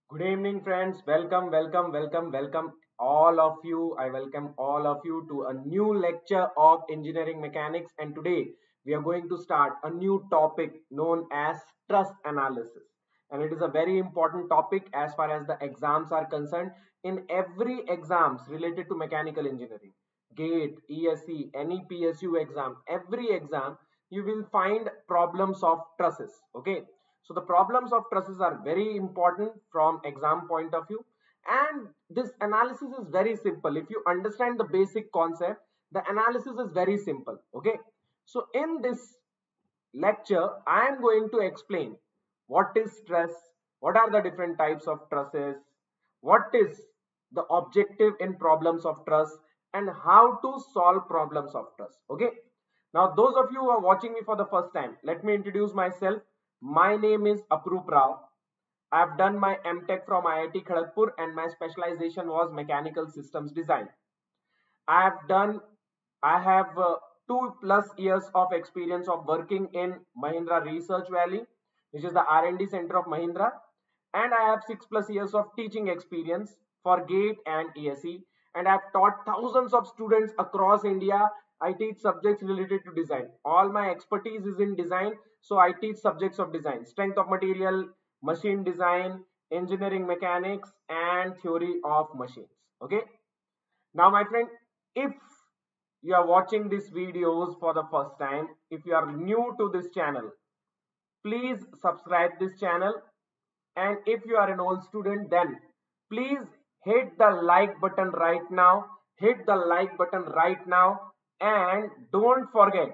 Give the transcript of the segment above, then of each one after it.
Good evening, friends. Welcome, all of you. I welcome all of you to a new lecture of engineering mechanics. And today we are going to start a new topic known as stress analysis. And it is a very important topic as far as the exams are concerned. In every exams related to mechanical engineering, GATE, ESE, any PSU exam, every exam, you will find problems of trusses. Okay, so the problems of trusses are very important from exam point of view, and this analysis is very simple. If you understand the basic concept, the analysis is very simple. Okay, so in this lecture I am going to explain what is truss, what are the different types of trusses, what is the objective in problems of truss, and how to solve problems of truss. Okay, now those of you who are watching me for the first time, let me introduce myself. My name is Aprup Rao. I have done my MTech from IIT Kharagpur and my specialization was mechanical systems design. I have done, I have 2+ years of experience of working in Mahindra Research Valley, which is the R&D center of Mahindra, and I have 6+ years of teaching experience for GATE and ESE, and I have taught thousands of students across India. I teach subjects related to design. All my expertise is in design, so I teach subjects of design, strength of material, machine design, engineering mechanics, and theory of machines. Okay. Now, my friend, if you are watching these videos for the first time, if you are new to this channel, please subscribe this channel. And if you are an old student, then please hit the like button right now. Hit the like button right now. And don't forget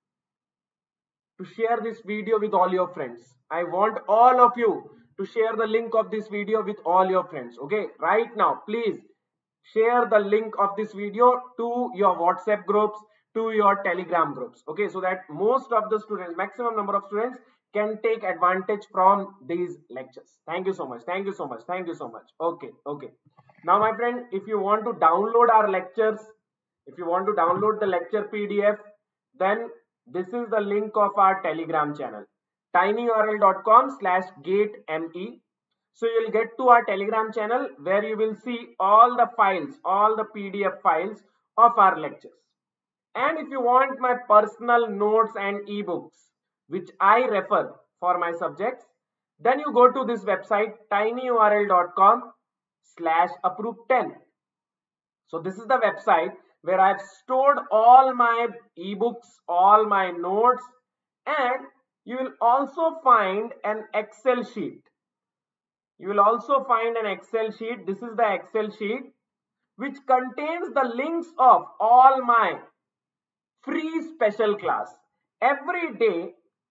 to share this video with all your friends. I want all of you to share the link of this video with all your friends. Okay, right now, please share the link of this video to your WhatsApp groups, to your Telegram groups. Okay, so that most of the students, maximum number of students, can take advantage from these lectures. Thank you so much. Thank you so much. Thank you so much. Okay, okay. Now, my friend, if you want to download our lectures, if you want to download the lecture PDF, then this is the link of our Telegram channel, tinyurl.com/gateme. So you'll get to our Telegram channel where you will see all the files, all the PDF files of our lectures. And if you want my personal notes and ebooks, which I refer for my subjects, then you go to this website, tinyurl.com/approve10. So this is the website where I've stored all my ebooks, all my notes, and you will also find an Excel sheet. You will also find an Excel sheet. This is the Excel sheet which contains the links of all my free special class. Every day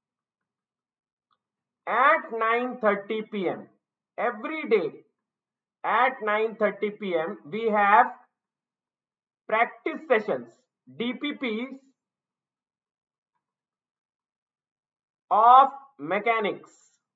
at 9:30 p.m. Every day at 9:30 p.m. we have practice sessions, DPPs of mechanics.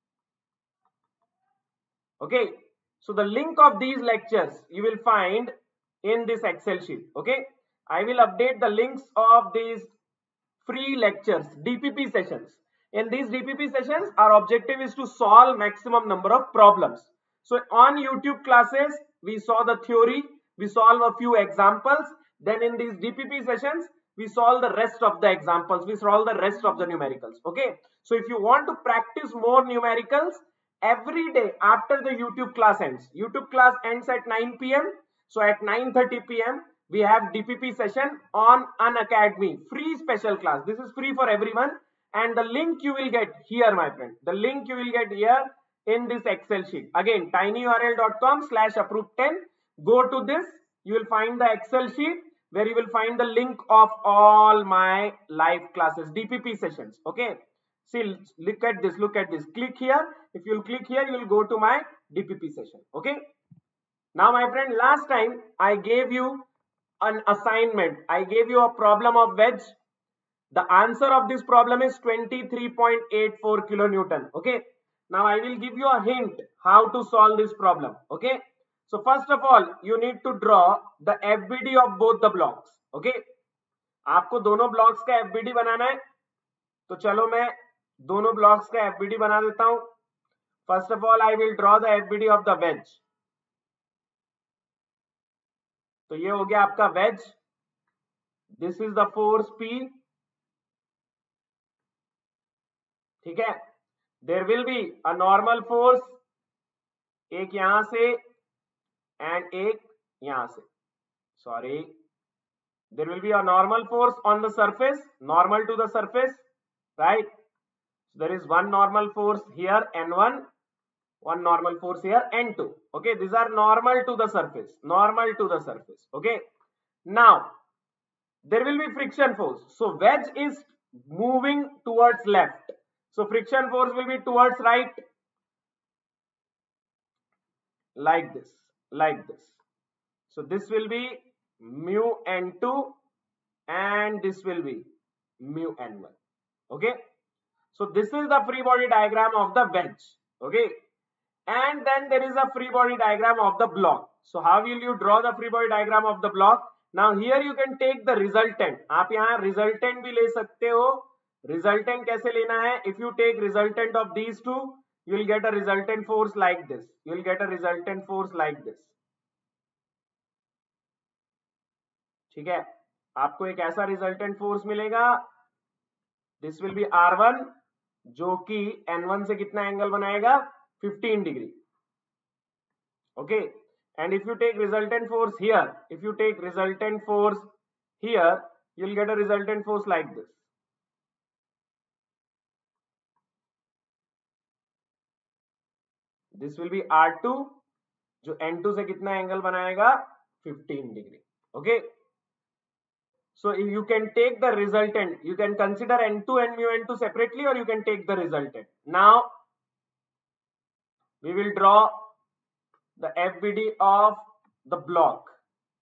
Okay, so the link of these lectures you will find in this Excel sheet. Okay, I will update the links of these free lectures, DPP sessions. In these DPP sessions, our objective is to solve maximum number of problems. So on YouTube classes, we saw the theory, we solve a few examples. Then in these DPP sessions, we solve the rest of the examples, we solve the rest of the numericals. Okay, so if you want to practice more numericals, every day after the YouTube class ends, YouTube class ends at 9 p.m. So at 9:30 p.m. we have DPP session on Unacademy, free special class. This is free for everyone, and the link you will get here, my friend. The link you will get here in this Excel sheet. Again, tinyurl.com/approve10. Go to this, you will find the Excel sheet where you will find the link of all my live classes, DPP sessions. Okay, see, look at this, look at this. Click here. If you'll click here, you will go to my DPP session. Okay, now my friend, last time I gave you an assignment. I gave you a problem of wedge. The answer of this problem is 23.84 kilonewton. Okay, now I will give you a hint how to solve this problem. Okay, so first of all you need to draw the FBD of both the blocks. Okay, आपको दोनों blocks का FBD बनाना है, तो चलो मैं दोनों blocks का FBD बना देता हूं. First of all, I will draw the FBD of the wedge. तो ये हो गया आपका wedge. This is the force P. ठीक है. There will be a normal force, एक यहां से and एक यहां से. Sorry. There will be a normal force on the surface, normal to the surface, right? So there is one normal force here, N1, one normal force here, N2. Okay, these are normal to the surface, normal to the surface. Okay, now there will be friction force. So wedge is moving towards left. So friction force will be towards right, like this, like this. So this will be mu N2 and this will be mu N1. Okay, so this is the free body diagram of the wedge. Okay, and then there is a free body diagram of the block. So how will you draw the free body diagram of the block? Now here you can take the resultant. आप यहाँ resultant भी ले सकते हो. Resultant कैसे लेना है? If you take resultant of these two, you will get a resultant force like this. You will get a resultant force like this. ठीक है, आपको एक ऐसा रिजल्टेंट फोर्स मिलेगा. दिस विल बी R1 जो कि N1 से कितना एंगल बनाएगा? 15 degree. Okay, and if you take resultant force here, if you take resultant force here, you will get a resultant force like this. This will be R2 जो N2 से कितना angle बनाएगा? 15 degree. Okay, so you can take the resultant, you can consider N2 and mu N2 separately, or you can take the resultant. Now we will draw the FBD of the block.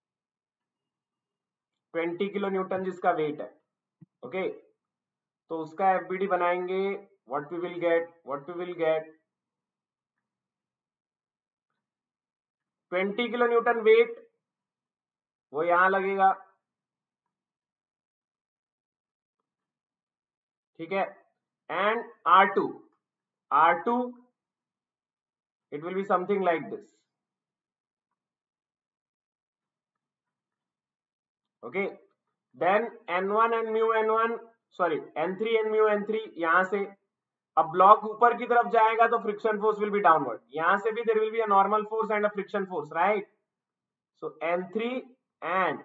20 kilo newton जिसका weight है. Okay, तो उसका FBD बनाएंगे. what we will get 20 kilo newton weight, वो यहां लगेगा. ठीक है, and R2 it will be something like this. Okay, then N1 and mu N1, sorry N3 and mu N3. यहां से अब ब्लॉक ऊपर की तरफ जाएगा तो friction force will be downward. यहां से भी there will be a normal force and a friction force, right? So N3 एंड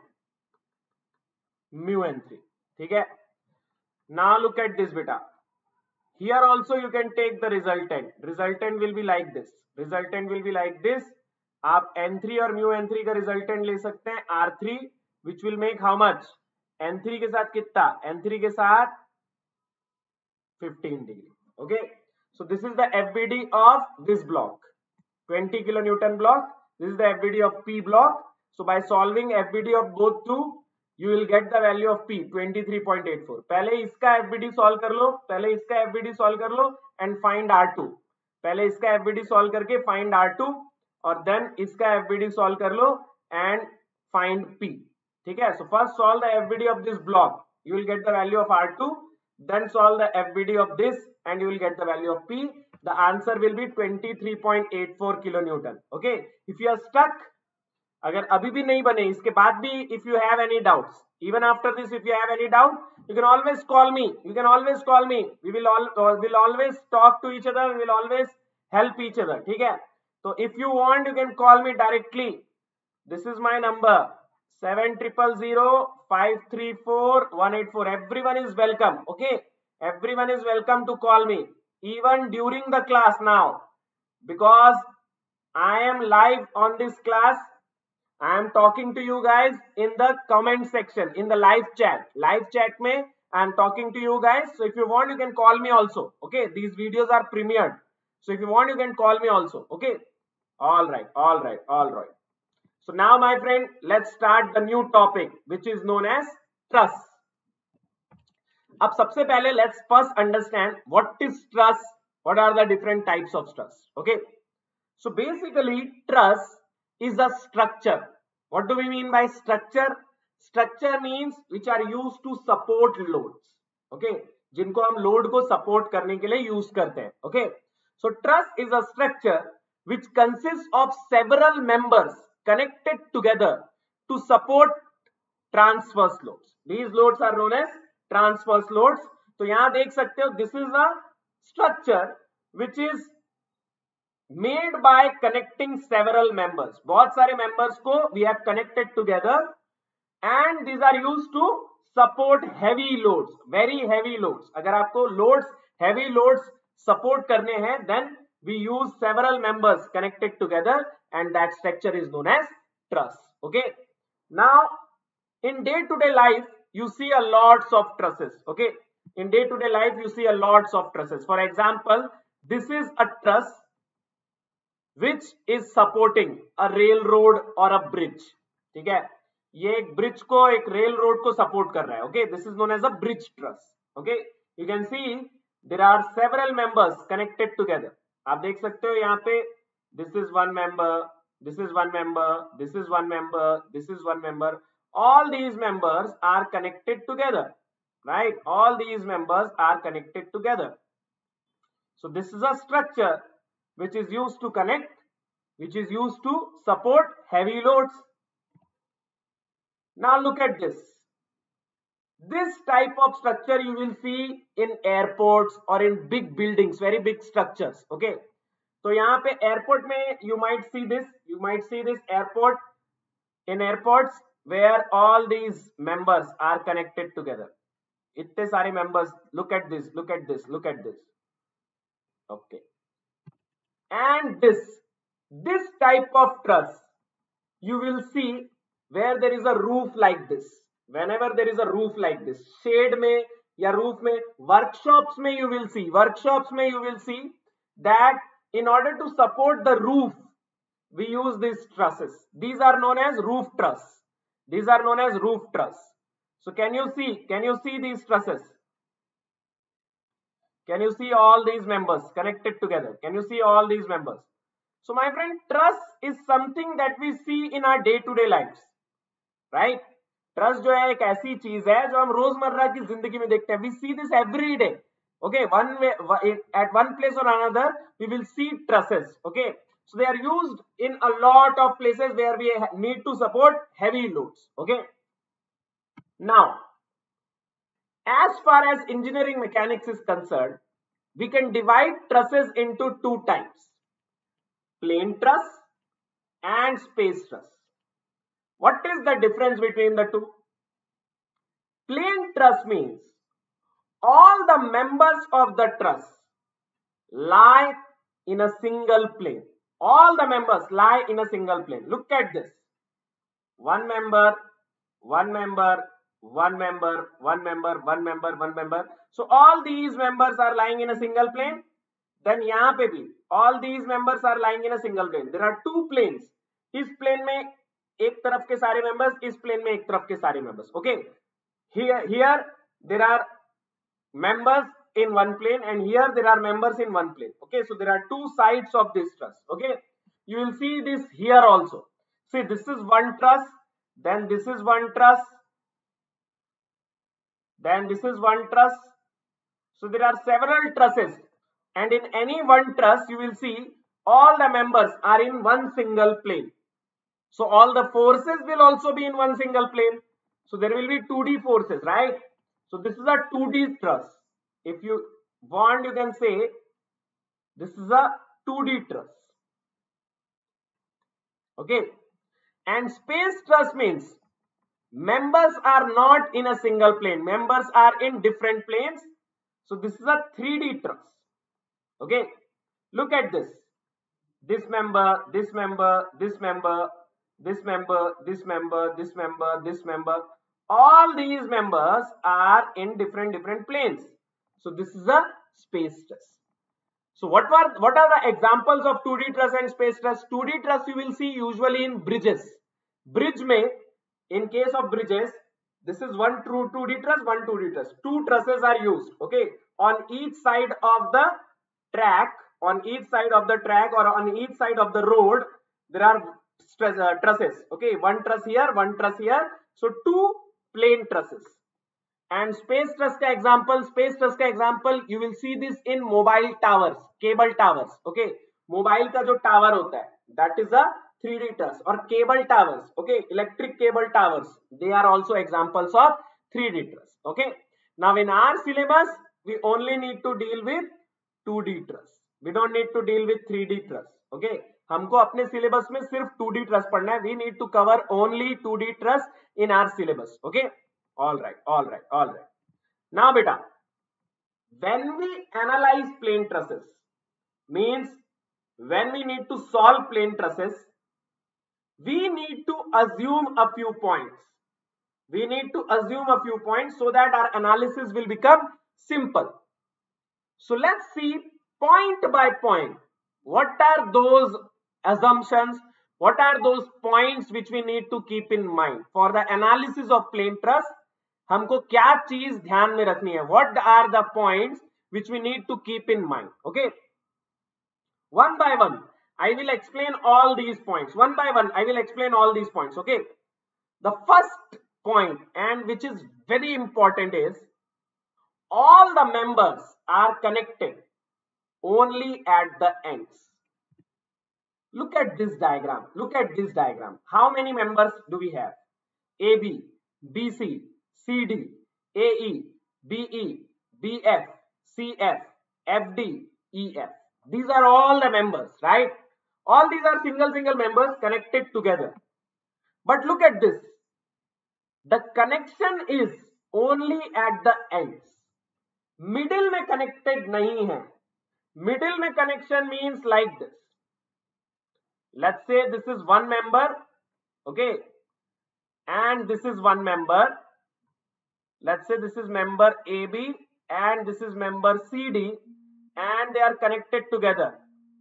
mu N3. ठीक है, now look at this beta. Here also you can take the resultant. Resultant will be like this. Resultant will be like this. आप N3 और mu N3 का resultant ले सकते हैं R3, which will make how much? N3 के साथ कितना? N3 के साथ 15 degree. Okay, so this is the FBD of this block. 20 kilonewton block. This is the FBD of P block. So by solving FBD of both two, you will get the value of P 23.84. पहले इसका FBD solve कर लो, पहले इसका FBD solve कर लो and find R2. पहले इसका FBD solve करके find R2 और then इसका FBD solve कर लो and find P. ठीक है, so first solve the FBD of this block. You will get the value of R2. Then solve the FBD of this and you will get the value of P. The answer will be 23.84 kilonewton. Okay, if you are stuck, अगर अभी भी नहीं बने, इसके बाद भी if you have any doubts, even after this if you have any doubt, you can always call me. You can always call me. We will always talk to each other. We will always help each other. ठीक है, तो if you want you can call me directly. This is my number 700534 Everyone is welcome. Okay, everyone is welcome to call me even during the class now, because I am live on this class. I am talking to you guys in the comment section, in the live chat. Live chat mein I am talking to you guys. So if you want, you can call me also. Okay, these videos are premiered. So if you want, you can call me also. Okay, all right. So now, my friend, let's start the new topic, which is known as truss. अब सबसे पहले let's first understand what is truss. What are the different types of truss? Okay, so basically truss is a structure. What do we mean by structure? Structure means which are used to support loads. Okay, जिनको हम load को support करने के लिए use करते हैं. Okay, So truss is a structure which consists of several members connected together to support transverse loads. These loads are known as transverse loads. तो यहां देख सकते हो, this is a structure which is made by connecting several members. बहुत सारे members को we have connected together and these are used to support heavy loads, very heavy loads. अगर आपको loads, heavy loads support करने हैं, then we use several members connected together and that structure is known as truss. Okay. Now in day-to-day life you see a lots of trusses. Okay. In day-to-day life you see a lots of trusses. For example, this is a truss which is supporting a railroad or a bridge. ठीक है, ये एक bridge को, एक rail road को support कर रहा है. Okay, this is known as a bridge truss. Okay, you can see there are several members connected together. आप देख सकते हो यहाँ पे this is one member, this is one member, this is one member, this is one member. All these members are connected together, right? All these members are connected together. So this is a structure which is used to connect, which is used to support heavy loads. Now look at this. This type of structure you will see in airports or in big buildings, very big structures. Okay. तो यहाँ पे airport में you might see this airport, in airports where all these members are connected together. इतने सारे members. Look at this, look at this, look at this. Okay. And this type of truss you will see where there is a roof like this. Whenever there is a roof like this, shade में या roof में, workshops में you will see that in order to support the roof we use these trusses. These are known as roof truss. These are known as roof truss. So can you see these trusses? Can you see all these members connected together? Can you see all these members? So my friend, truss is something that we see in our day-to-day lives, right? Truss जो है एक ऐसी चीज है जो हम रोजमर्रा की जिंदगी में देखते हैं. We see this every day. Okay, at one place or another we will see trusses. Okay, so they are used in a lot of places where we need to support heavy loads. Okay. Now, as far as engineering mechanics is concerned, we can divide trusses into two types: plain truss and space truss. What is the difference between the two? Plain truss means all the members of the truss lie in a single plane. All the members lie in a single plane. Look at this. One member, one member, one member, one member, one member, one member. So all these members are lying in a single plane. Then यहाँ पे भी all these members are lying in a single plane. There are two planes. इस plane में एक तरफ के सारे members, इस plane में एक तरफ के सारे members. Okay. Here there are members in one plane and here there are members in one plane. Okay. So there are two sides of this truss. Okay. You will see this here also. See, this is one truss. Then this is one truss. Then this is one truss. So there are several trusses. And in any one truss, you will see all the members are in one single plane. So all the forces will also be in one single plane. So there will be 2D forces, right? So this is a 2D truss. If you want, you can say this is a 2D truss. Okay. And space truss means members are not in a single plane. Members are in different planes. So this is a 3D truss. Okay, look at this. This member, this member, this member, this member, this member, this member, this member. All these members are in different planes. So this is a space truss. So what are the examples of 2D truss and space truss? 2D truss you will see usually in bridges. Bridge mein, in case of bridges, this is one 2D truss, one 2D truss. Two trusses are used. Okay, on each side of the track, or on each side of the road, there are trusses. Okay, one truss here, one truss here. So two plain trusses. And space truss ka example, you will see this in mobile towers, cable towers. Okay, mobile ka jo tower hota hai, that is a 3D truss. Or cable towers, okay, electric cable towers, they are also examples of 3D truss. Okay, now in our syllabus, we only need to deal with 2D truss. We don't need to deal with 3D truss. Okay, हमको अपने syllabus में सिर्फ 2D truss पढ़ना है. We need to cover only 2D truss in our syllabus. Okay. All right. Now, beta, when we analyze plane trusses, means when we need to solve plane trusses, we need to assume a few points. We need to assume a few points so that our analysis will become simple. So let's see point by point. What are those assumptions? What are those points which we need to keep in mind for the analysis of plane truss? हमको क्या चीज ध्यान में रखनी है? What are the points which we need to keep in mind? Okay, one by one I will explain all these points. One by one I will explain all these points. Okay, the first point, and which is very important, is all the members are connected only at the ends. Look at this diagram. Look at this diagram. How many members do we have? AB, BC, CD, AE, BE, BF, CF, FD, EF. These are all the members, right? All these are single members connected together. But look at this. The connection is only at the ends. Middle में connected नहीं है. Middle में connection means like this. Let's say this is one member, okay, and this is one member. Let's say this is member AB and this is member CD, and they are connected together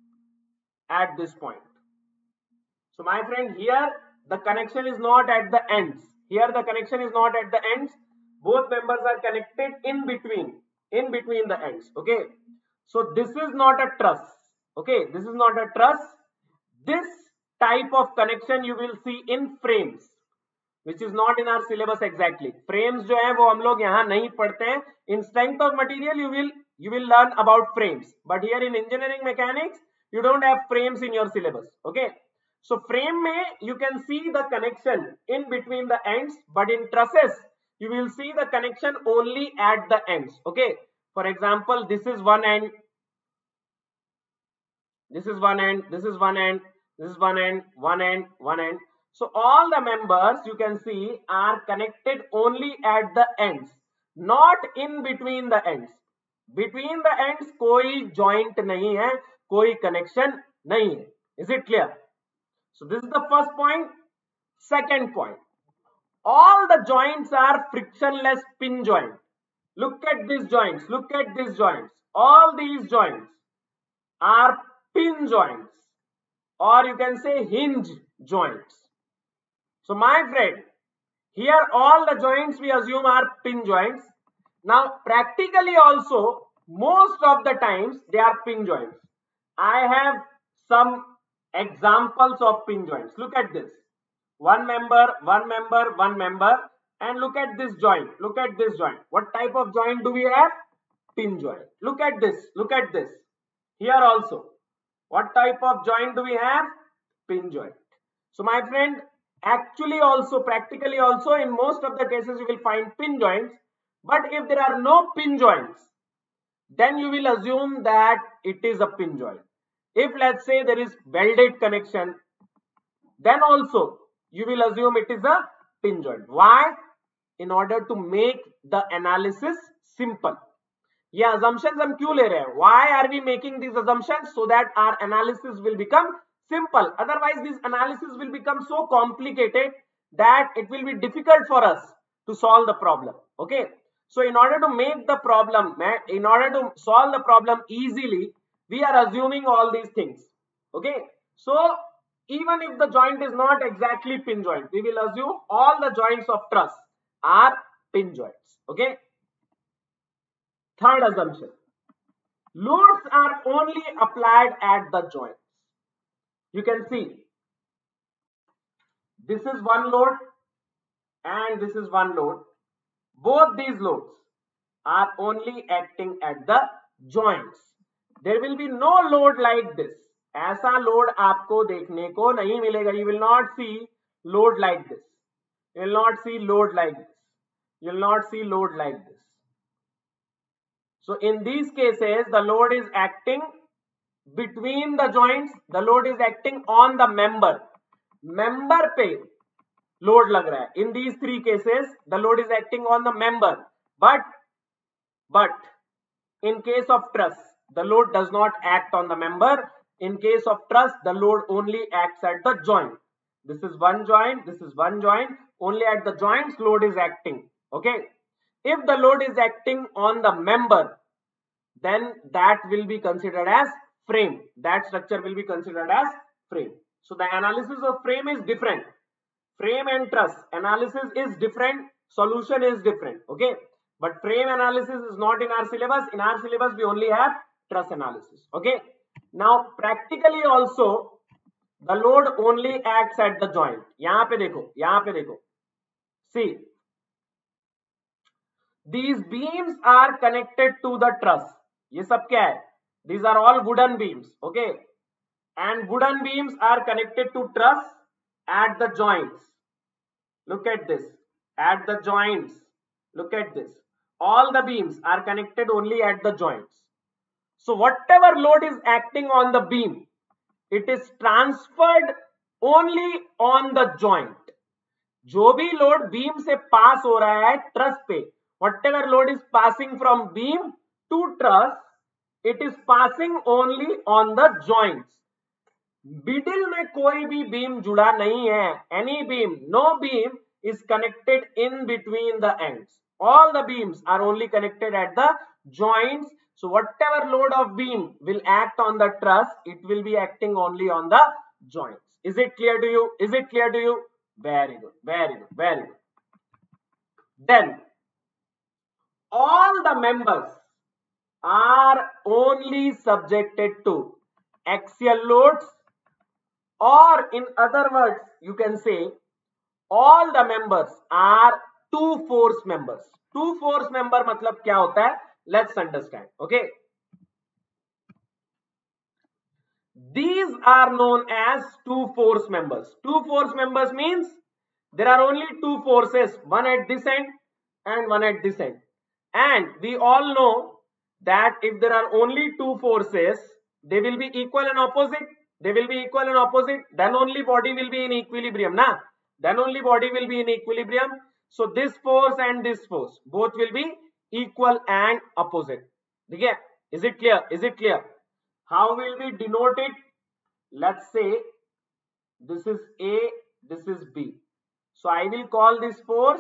at this point. So my friend, here the connection is not at the ends. Here the connection is not at the ends. Both members are connected in between the ends. Okay, so this is not a truss. Okay, this is not a truss. This type of connection you will see in frames, which is not in our syllabus exactly. Frames जो है वो हम लोग यहाँ नहीं पढ़ते हैं. In strength of material you will learn about frames, but here in engineering mechanics you don't have frames in your syllabus. Okay, so frame में you can see the connection in between the ends, but in trusses you will see the connection only at the ends. Okay, for example, this is one end, this is one end, this is one end, this is one end, one end, one end. So all the members you can see are connected only at the ends, not in between the ends. Between the ends कोई joint नहीं है, कोई connection नहीं है. Is it clear? So this is the first point. Second point, all the joints are frictionless pin joint. Look at these joints. Look at these joints. All these joints are pin joints, or you can say hinge joints. So my friend, here all the joints we assume are pin joints. Now practically also most of the times they are pin joints. I have some examples of pin joints. Look at this. One member, one member, one member, and look at this joint. Look at this joint. What type of joint do we have? Pin joint. Look at this. Look at this. Here also. What type of joint do we have? Pin joint. So my friend, actually also, practically also, in most of the cases you will find pin joints. But if there are no pin joints, then you will assume that it is a pin joint. If let's say there is welded connection, then also you will assume it is a pin joint. Why? In order to make the analysis simple. ये assumptions हम क्यों ले रहे हैं? Why are we making these assumptions? So that our analysis will become simple. Otherwise this analysis will become so complicated that it will be difficult for us to solve the problem. Okay, so in order to make the problem, in order to solve the problem easily, we are assuming all these things. Okay, so even if the joint is not exactly pin joint, we will assume all the joints of truss are pin joints. Okay, third assumption, loads are only applied at the joints. You can see this is one load and this is one load. both these loads are only acting at the joints. There will be no load like this. ऐसा load आपको देखने को नहीं मिलेगा. You will not see load like this. You will not see load like this. You will not see load like this. So in these cases, the load is acting between the joints. The load is acting on the member. Member पे load लग रहा है. In these three cases, the load is acting on the member. But in case of truss, the load does not act on the member. In case of truss, the load only acts at the joint. This is one joint, this is one joint. Only at the joints load is acting. Okay. If the load is acting on the member, then that will be considered as frame. That structure will be considered as frame. So the analysis of frame is different. Frame and truss analysis is different. Solution is different. Okay. But frame analysis is not in our syllabus. In our syllabus, we only have truss analysis. Okay. Now, practically also, the load only acts at the joint. यहाँ पे देखो. See, these beams are connected to the truss. ये सब क्या है? These are all wooden beams. Okay. And wooden beams are connected to truss at the joints. Look at this. At the joints. Look at this. All the beams are connected only at the joints. So whatever load is acting on the beam, it is transferred only on the joint. जो भी load beam से पास हो रहा है truss पे, whatever load is passing from beam to truss, it is passing only on the joints. Middle में कोई भी बीम जुड़ा नहीं है. Any beam, no beam is connected in between the ends. All the beams are only connected at the joints. So whatever load of beam will act on the truss, it will be acting only on the joints. Is it clear to you? Is it clear to you? Very good, very good, very good. Then all the members are only subjected to axial loads, or in other words, you can say all the members are two force members. Two force member मतलब क्या होता है? Let's understand. Okay. These are known as two force members. Two force members means there are only two forces, one at this end and one at this end. And we all know that if there are only two forces, they will be equal and opposite. They will be equal and opposite. Then only body will be in equilibrium, na? Then only body will be in equilibrium. So this force and this force, both will be equal and opposite. Okay? Is it clear? Is it clear? How will we denote it? Let's say this is A, this is B. So I will call this force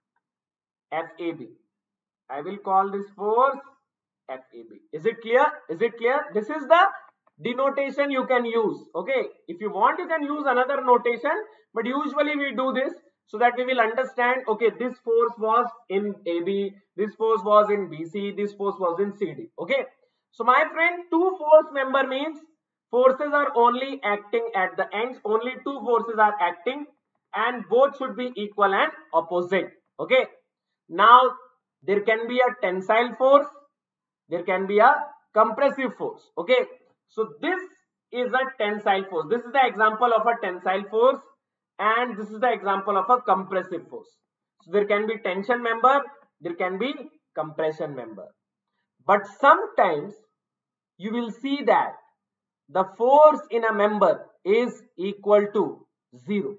FAB. I will call this force FAB. Is it clear? Is it clear? This is the denotation you can use. Okay. If you want, you can use another notation, but usually we do this so that we will understand, okay, this force was in AB, this force was in BC, this force was in CD. Okay. So my friend, two force member means forces are only acting at the ends. Only two forces are acting and both should be equal and opposite. Okay. Now there can be a tensile force. There can be a compressive force. Okay. So this is a tensile force. This is the example of a tensile force and this is the example of a compressive force. So there can be tension member, there can be compression member. But sometimes you will see that the force in a member is equal to 0.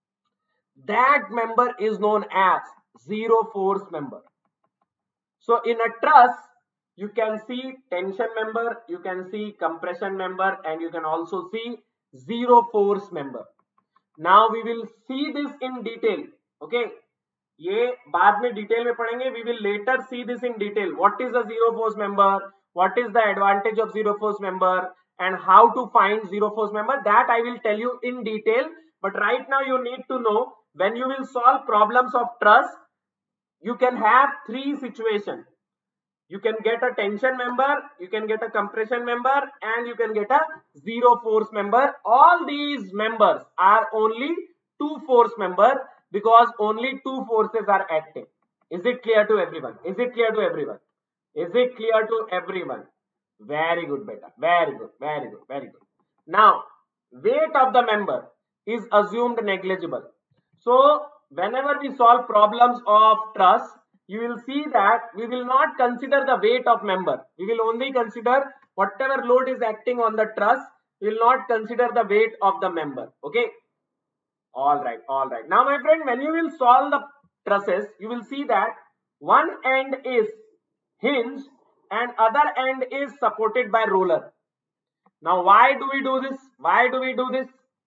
That member is known as zero force member. So in a truss, you can see tension member, you can see compression member, and you can also see zero force member. Now we will see this in detail. Okay, ये बाद में detail में पढ़ेंगे. We will later see this in detail. What is a zero force member? What is the advantage of zero force member? And how to find zero force member? That I will tell you in detail. But right now you need to know, when you will solve problems of truss, you can have three situations. You can get a tension member, you can get a compression member, and you can get a zero force member. All these members are only two force member because only two forces are acting. Is it clear to everyone? Is it clear to everyone? Is it clear to everyone? Very good, beta. Very good. Very good. Very good. Now, weight of the member is assumed negligible. So, whenever we solve problems of truss, you will see that we will not consider the weight of member. We will only consider whatever load is acting on the truss. We will not consider the weight of the member. Okay. All right. All right. Now, my friend, when you will solve the trusses, you will see that one end is hinged and other end is supported by roller. Now, why do we do this? Why do we do this?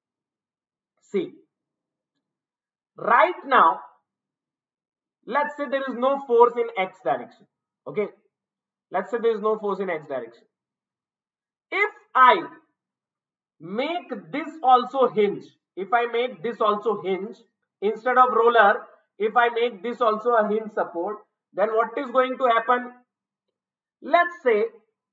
See, right now, let's say there is no force in x direction. Okay, let's say there is no force in x direction. If I make this also hinge, if I make this also hinge instead of roller, if I make this also a hinge support, then what is going to happen? Let's say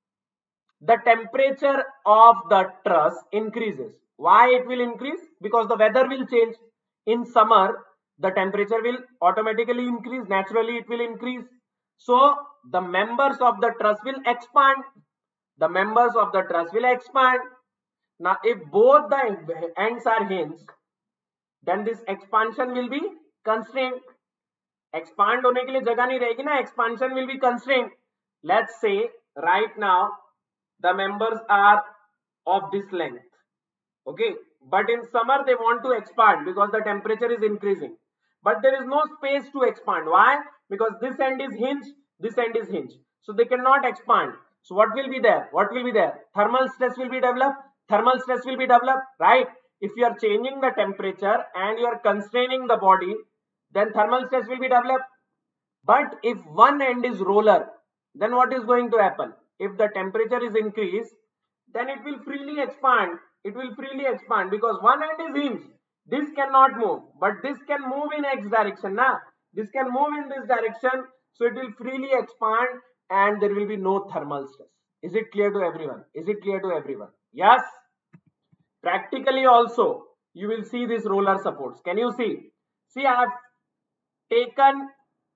the temperature of the truss increases. Why it will increase? Because the weather will change. In summer, the temperature will automatically increase. Naturally, it will increase. So, the members of the truss will expand. The members of the truss will expand. Now, if both the ends are hinged, then this expansion will be constrained. Expand होने के लिए जगह नहीं रहेगी ना. Expansion will be constrained. Let's say right now the members are of this length. Okay, but in summer they want to expand because the temperature is increasing. But there is no space to expand. Why? Because this end is hinged, this end is hinged. So they cannot expand. So what will be there? What will be there? Thermal stress will be developed. Thermal stress will be developed, right? If you are changing the temperature and you are constraining the body, then thermal stress will be developed. But if one end is roller, then what is going to happen? If the temperature is increased, then it will freely expand. It will freely expand because one end is hinged. This cannot move, but this can move in x direction. Nah? This can move in this direction. So it will freely expand and there will be no thermal stress. Is it clear to everyone? Is it clear to everyone? Yes. Practically also, you will see these roller supports. Can you see? See, I have taken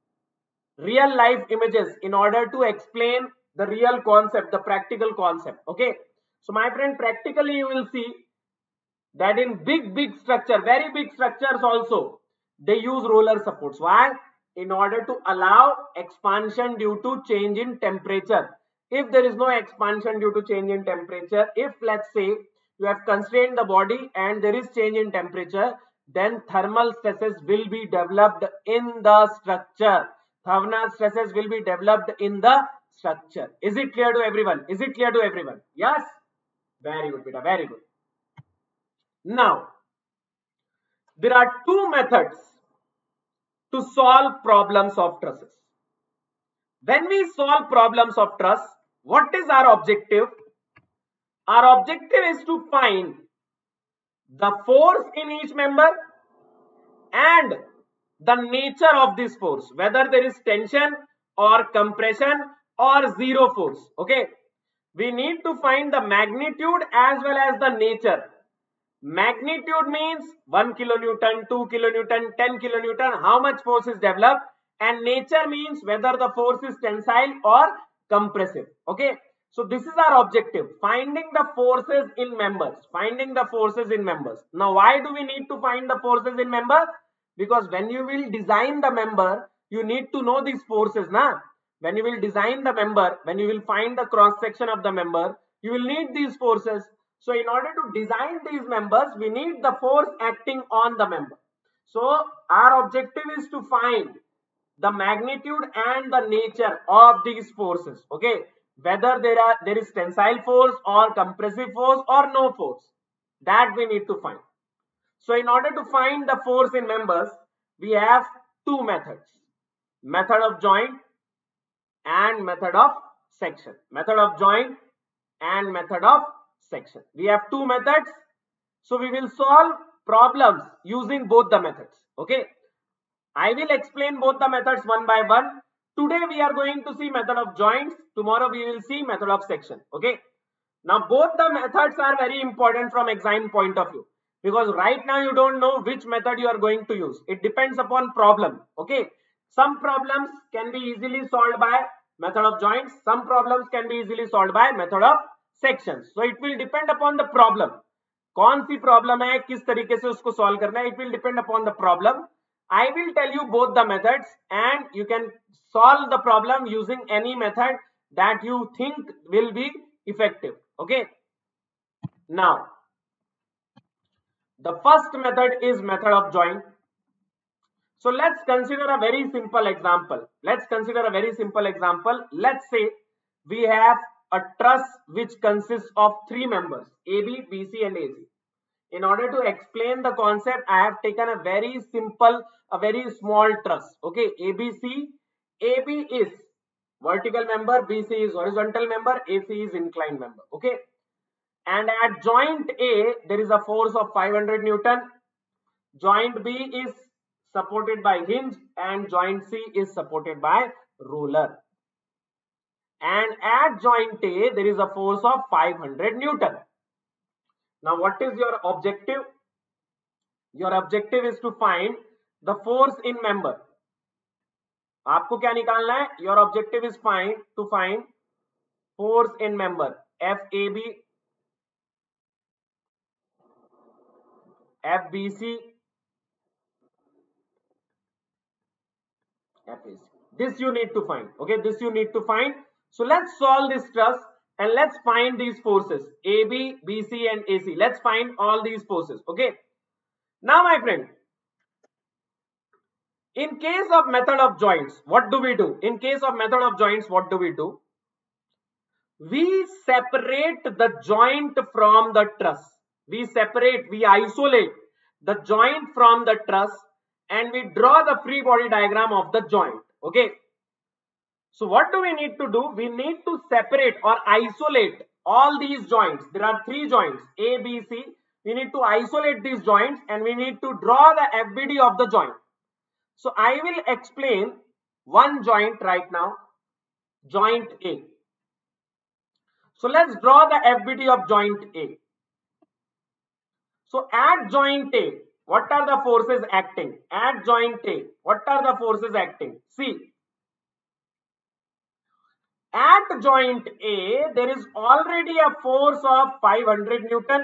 real life images in order to explain the real concept, the practical concept. Okay. So my friend, practically you will see that in big structure, very big structures also, they use roller supports. Why? In order to allow expansion due to change in temperature. If there is no expansion due to change in temperature, if let's say you have constrained the body and there is change in temperature, then thermal stresses will be developed in the structure. Thermal stresses will be developed in the structure. Is it clear to everyone? Is it clear to everyone? Yes? Very good, beta. Very good. Now, there are two methods to solve problems of trusses. When we solve problems of truss, what is our objective? Our objective is to find the force in each member and the nature of this force, whether there is tension or compression or zero force. Okay, we need to find the magnitude as well as the nature. Magnitude means 1 kilonewton, 2 kilonewton, 10 kilonewton, how much force is developed, and nature means whether the force is tensile or compressive. Okay, so this is our objective, finding the forces in members. Finding the forces in members. Now, why do we need to find the forces in members? Because when you will design the member, you need to know these forces. Nah? When you will design the member, when you will find the cross section of the member, you will need these forces. So in order to design these members, we need the force acting on the member. So our objective is to find the magnitude and the nature of these forces. Okay, whether there is tensile force or compressive force or no force, that we need to find. So in order to find the force in members, we have two methods: method of joint and method of section. Method of joint and method of section. We have two methods. So we will solve problems using both the methods. Okay, I will explain both the methods one by one. Today we are going to see method of joints. Tomorrow we will see method of section. Okay, now both the methods are very important from exam point of view, because right now you don't know which method you are going to use. It depends upon problem. Okay, Some problems can be easily solved by method of joints. Some problems can be easily solved by method of sections. So it will depend upon the problem. कौन सी problem है, किस तरीके से उसको solve करना है, it will depend upon the problem. I will tell you both the methods and you can solve the problem using any method that you think will be effective. Okay. Now, the first method is method of joint. So let's consider a very simple example. Let's say we have a truss which consists of three members, AB, BC and AC. In order to explain the concept, I have taken a very simple, a very small truss. Okay, ABC. AB is vertical member, BC is horizontal member, AC is inclined member. Okay. And at joint A, there is a force of 500 Newton. Joint B is supported by hinge and joint C is supported by roller. And at joint A, there is a force of 500 Newton. Now, what is your objective? Your objective is to find the force in member. आपको क्या निकालना है? Your objective is to find force in member. FAB, FBC, FAC. This you need to find. Okay, this you need to find. So let's solve this truss and let's find these forces AB, BC and AC. Let's find all these forces. Okay. Now, my friend, in case of method of joints, what do we do? In case of method of joints, what do? We separate the joint from the truss. We isolate the joint from the truss and we draw the free body diagram of the joint. Okay. So what do we need to do? We need to separate or isolate all these joints. There are three joints, A, B, C. We need to isolate these joints and we need to draw the FBD of the joint. So I will explain one joint right now, joint A. So let's draw the FBD of joint A. So at joint A, what are the forces acting? At joint A, what are the forces acting? See, at joint A, there is already a force of 500 Newton,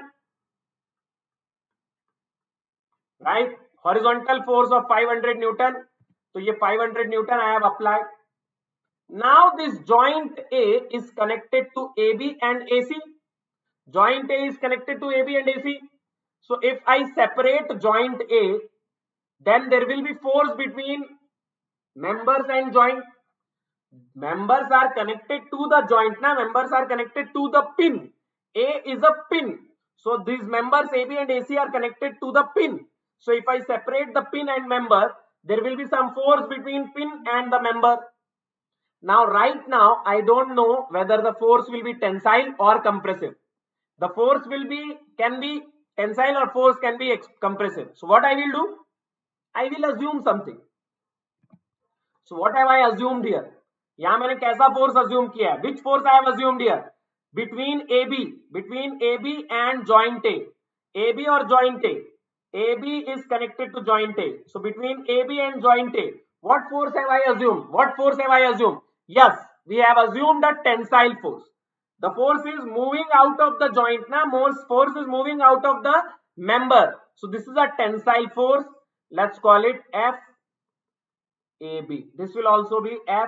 right? Horizontal force of 500 Newton. So, ये 500 Newton I have applied. Now, this joint A is connected to AB and AC. Joint A is connected to AB and AC. So, if I separate joint A, then there will be force between members and joint. Members are connected to the joint. Now, members are connected to the pin. A is a pin. So, these members AB and AC are connected to the pin. So, if I separate the pin and member, there will be some force between pin and the member. Now, right now, I don't know whether the force will be tensile or compressive. The force can be tensile or force can be compressive. So, what I will do? I will assume something. So, what have I assumed here? यहाँ मैंने कैसा force assume किया है? Which force I have assumed here? Between AB and joint A. AB or joint A. AB is connected to joint A. So between AB and joint A, what force have I assumed? Yes, we have assumed a tensile force. The force is moving out of the joint. Now, more force is moving out of the member. So this is a tensile force. Let's call it FAB. This will also be FAB.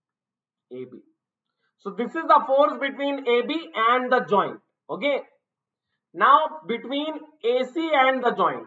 So this is the force between AB and the joint. Okay. Now between AC and the joint.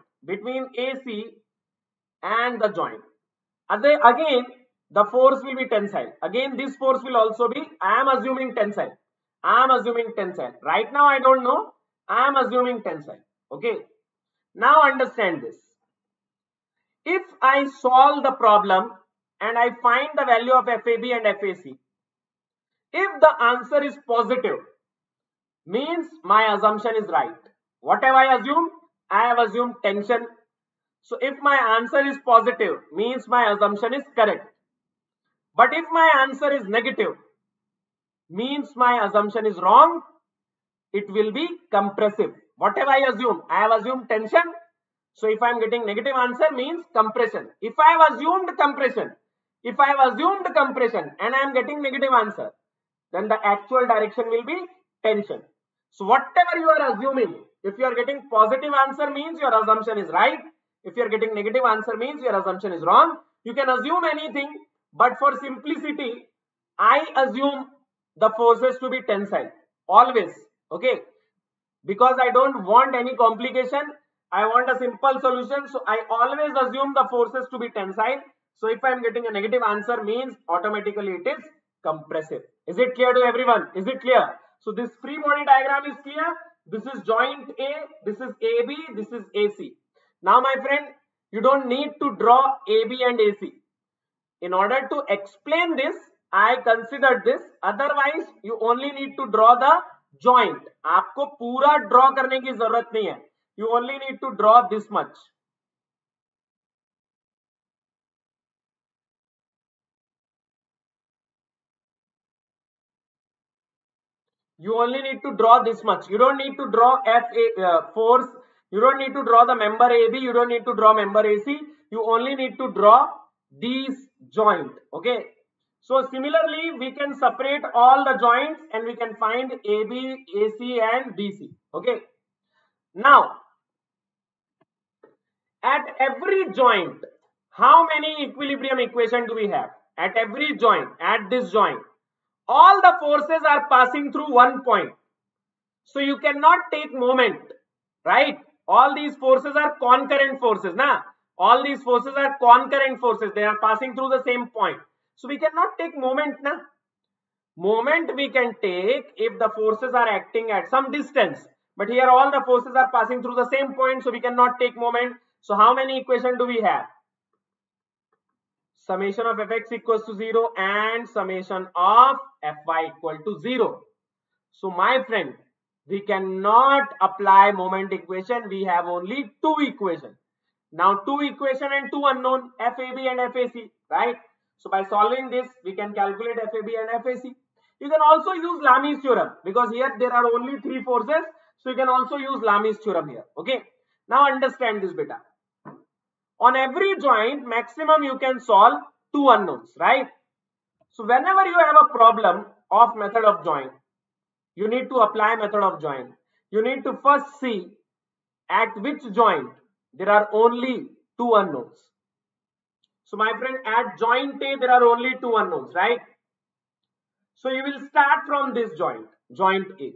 Again, the force will be tensile. Again, this force will also be, I am assuming tensile. Right now, I don't know. I am assuming tensile. Okay. Now understand this. If I solve the problem and I find the value of FAB and FAC, if the answer is positive, means my assumption is right. What have I assumed? I have assumed tension. So if my answer is positive, means my assumption is correct. But if my answer is negative, means my assumption is wrong. It will be compressive. What have I assumed? I have assumed tension. So if I am getting negative answer, means compression. If I have assumed compression, If I have assumed compression and I am getting negative answer, then the actual direction will be tension. So whatever you are assuming, if you are getting positive answer means your assumption is right. If you are getting negative answer means your assumption is wrong. You can assume anything, but for simplicity, I assume the forces to be tensile always. Okay, because I don't want any complication, I want a simple solution, so I always assume the forces to be tensile. So if I am getting a negative answer means automatically it is compressive. Is it clear to everyone? Is it clear? So this free body diagram is clear. This is joint A, this is AB, this is AC. Now my friend, you don't need to draw AB and AC. In order to explain this, I considered this. Otherwise, you only need to draw the joint. आपको पूरा draw करने की जरूरत नहीं है. You only need to draw this much. You only need to draw this much. You don't need to draw force. You don't need to draw the member AB. You don't need to draw member AC. You only need to draw these joint. Okay. So similarly, we can separate all the joints and we can find AB, AC and BC. Okay. Now, at every joint, how many equilibrium equation do we have? At every joint, at this joint, all the forces are passing through one point. So you cannot take moment, right? All these forces are concurrent forces, na? All these forces are concurrent forces. They are passing through the same point. So we cannot take moment, na? Moment we can take if the forces are acting at some distance. But here all the forces are passing through the same point, so we cannot take moment. So how many equation do we have? Summation of fx equals to 0 and summation of fy equal to 0. So my friend, we cannot apply moment equation. We have only two equations. Now two equation and two unknown, FAB and FAC, right? So by solving this, we can calculate FAB and FAC. You can also use Lami's theorem because here there are only three forces. So you can also use Lami's theorem here. Okay. Now understand this beta. On every joint, maximum you can solve two unknowns, right? So whenever you have a problem of method of joint, you need to apply method of joint. You need to first see at which joint there are only two unknowns. So my friend, at joint A there are only two unknowns, right? So you will start from this joint, joint A.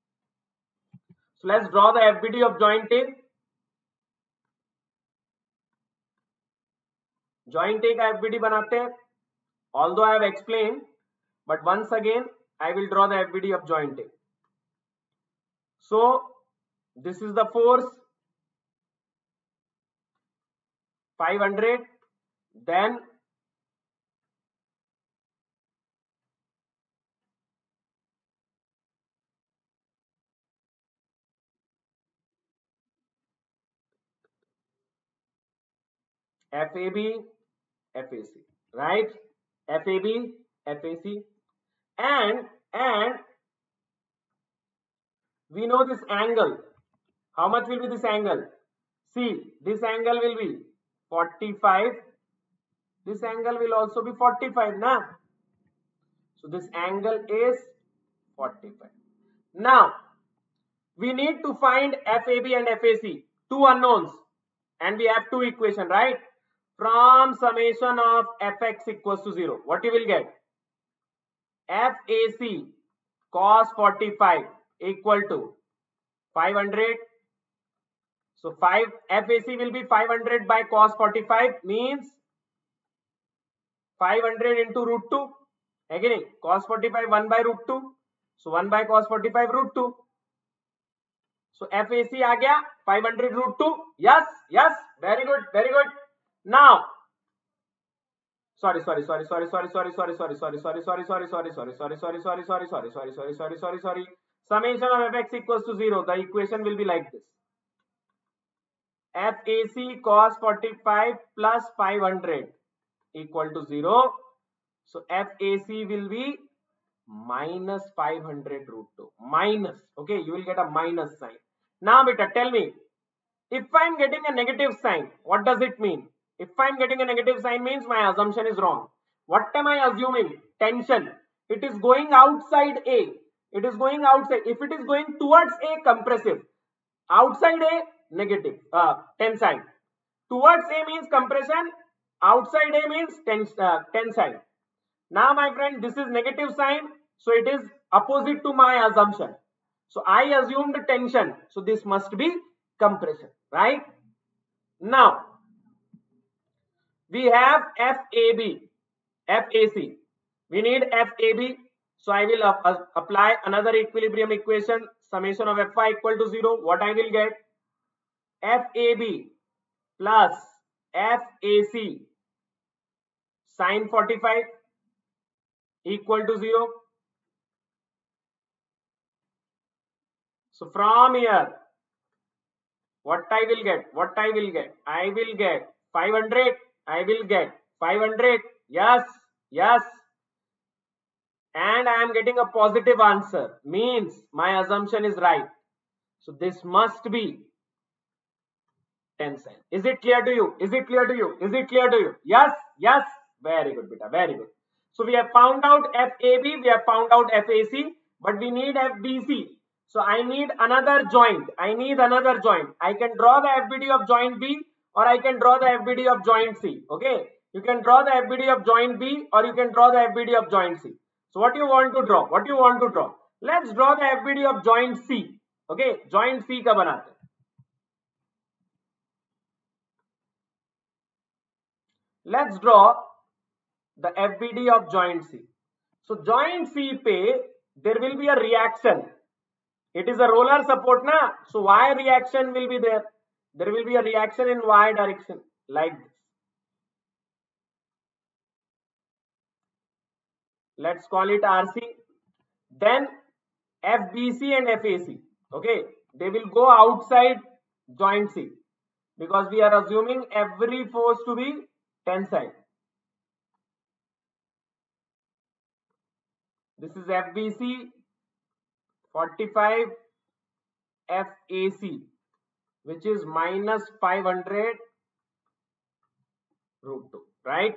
So let's draw the FBD of joint A. Joint A का FBD बनाते हैं. Although I have explained, but once again I will draw the FBD of joint A. So this is the force 500, then FAB, FAC, right? FAB, FAC, and we know this angle. How much will be this angle? See, this angle will be 45. This angle will also be 45, na? So this angle is 45. Now, we need to find FAB and FAC, two unknowns, and we have two equation, right? From summation of fx equals to 0, what you will get? FAC cos 45 equal to 500. So FAC will be 500 by cos 45 means 500 into root 2. Again, cos 45 1 by root 2. So 1 by cos 45 root 2. So FAC आ गया 500 root 2. Yes, yes, very good, very good. Now, sorry. Summation of fx equals to 0. The equation will be like this. FAC cos 45 plus 500 equal to 0. So FAC will be minus 500 root 2. Minus. Okay, you will get a minus sign. Now, beta, tell me, if I am getting a negative sign, what does it mean? If I am getting a negative sign means my assumption is wrong. What am I assuming? Tension. It is going outside A. It is going outside. If it is going towards A, compressive. Outside A, negative. Tensile. Towards A means compression. Outside A means tensile. Now, my friend, this is negative sign. So it is opposite to my assumption. So I assumed tension. So this must be compression, right? Now, we have FAB, FAC. We need FAB. So I will apply another equilibrium equation, summation of Fi equal to 0. What I will get? FAB plus FAC sine 45 equal to 0. So from here, what I will get? What I will get? I will get 500. I will get 500. Yes, yes. And I am getting a positive answer. Means my assumption is right. So this must be tensile. Is it clear to you? Is it clear to you? Is it clear to you? Yes, yes. Very good, beta. Very good. So we have found out FAB, we have found out FAC, but we need FBC. So I need another joint. I need another joint. I can draw the FBD of joint B or I can draw the FBD of joint C. Okay. You can draw the FBD of joint B or you can draw the FBD of joint C. So what you want to draw? What you want to draw? Let's draw the FBD of joint C. Okay. Joint C का बनाते हैं. Let's draw the FBD of joint C. So joint C पे there will be a reaction. It is a roller support na, so Y reaction will be there. There will be a reaction in Y direction like this. Let's call it RC. Then FBC and FAC. Okay, they will go outside joint C because we are assuming every force to be tensile. This is FBC, 45, FAC, which is minus 500 root 2, right?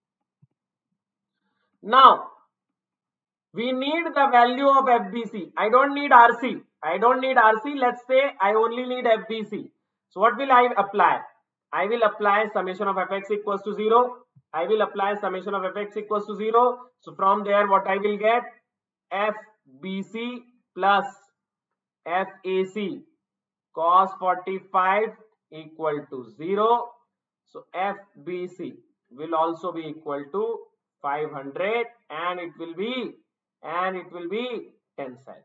Now, we need the value of FBC. I don't need RC. I don't need RC. Let's say I only need FBC. So what will I apply? I will apply summation of Fx equals to 0. I will apply summation of Fx equals to 0. So from there, what I will get? FBC plus FAC cos 45 equal to 0. So FBC will also be equal to 500 and it will be tensile.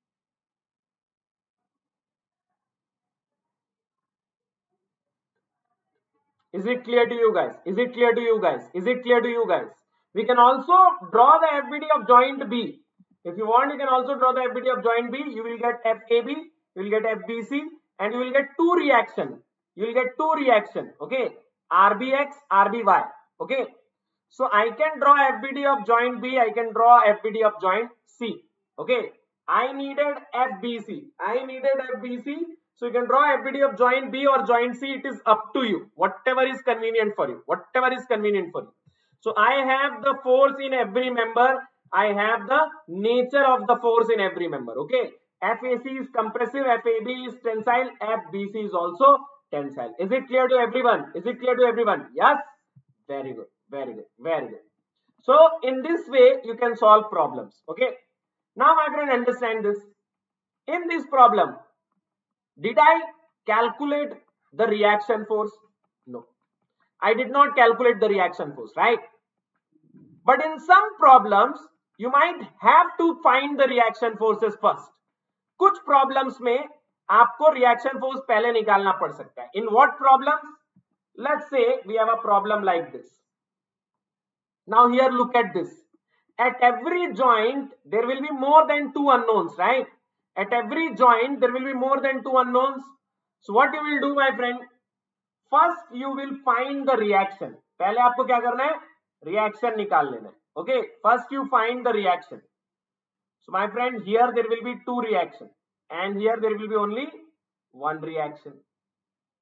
Is it clear to you guys? Is it clear to you guys? Is it clear to you guys? We can also draw the FBD of joint B. If you want, you can also draw the FBD of joint B. You will get FAB, you will get FBC, and you will get two reaction. You will get two reaction. Okay, RBX, RBY. Okay, so I can draw FBD of joint B. I can draw FBD of joint C. Okay, I needed FBC. I needed FBC. So you can draw FBD of joint B or joint C. It is up to you. Whatever is convenient for you. Whatever is convenient for you. So I have the force in every member. I have the nature of the force in every member. Okay. FAC is compressive. FAB is tensile. FBC is also tensile. Is it clear to everyone? Is it clear to everyone? Yes. Very good. Very good. Very good. So in this way, you can solve problems. Okay. Now my friend, understand this. In this problem, did I calculate the reaction force? No. I did not calculate the reaction force, right? But in some problems, you might have to find the reaction forces first. कुछ problems में आपको reaction force पहले निकालना पड़ सकता है. In what problems? Let's say we have a problem like this. Now here look at this. At every joint, there will be more than two unknowns, right? At every joint, there will be more than two unknowns. So what you will do, my friend? First, you will find the reaction. पहले आपको क्या करना है? Reaction निकाल लेना है. Okay. First, you find the reaction. So my friend, here there will be two reactions, and here there will be only one reaction.